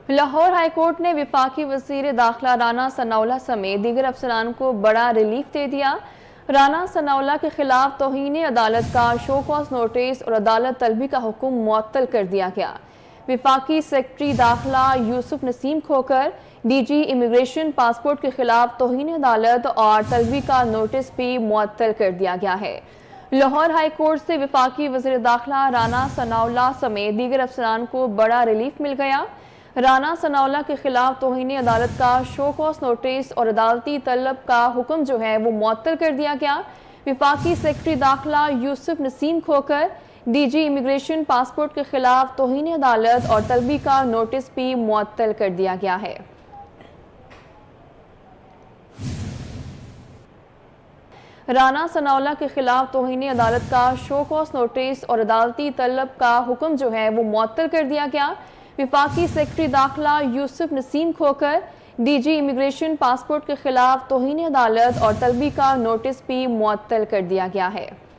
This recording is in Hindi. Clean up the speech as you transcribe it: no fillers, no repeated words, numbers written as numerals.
लाहौर हाईकोर्ट ने विफाकी वज़ीर दाखिला राना सनाउल्लाह समेत दीगर अफसरान को बड़ा रिलीफ दे दिया। राना सनाउल्लाह के खिलाफ तौहीन अदालत का शो कॉज नोटिस और अदालत तलबी का हुक्म मुअत्तल कर दिया गया। विफाकी सेक्रेटरी दाखिला Yusuf Naseem Khokhar, DG immigration passport के खिलाफ तौहीन अदालत और तलबी का नोटिस भी मुअत्तल कर दिया गया है। लाहौर हाई कोर्ट से विफाकी वज़ीर दाखिला राना सनाउल्लाह समेत दीगर अफसरान को बड़ा रिलीफ मिल गया। राना सनाउल्लाह के खिलाफ तौहीन अदालत का शो कॉज नोटिस और अदालती तलब का हुक्म जो है वो मुअत्तल कर दिया गया। विफाकी सेक्रेटरी दाखिला Yusuf Naseem Khokhar, DG immigration passport के खिलाफ तौहीन अदालत और तलबी का नोटिस भी मुअत्तल कर दिया गया है। राना सनाउल्लाह के खिलाफ तौहीन अदालत का शो कॉज नोटिस और अदालती तलब का हुक्म जो है वो मुअत्तल कर दिया गया। विफाकी सेक्रेटरी दाखिला Yusuf Naseem Khokhar, DG immigration passport के खिलाफ तौहीन अदालत और तलबी का नोटिस भी मुअत्तल कर दिया गया है।